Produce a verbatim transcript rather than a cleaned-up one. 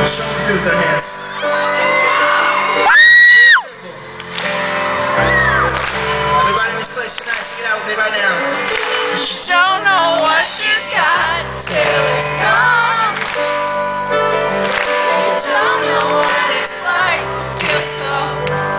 Show them to do with their hands. Everybody in this place tonight, sing it out with me right now. But you don't know what you got till it's gone. You don't know what it's like to feel so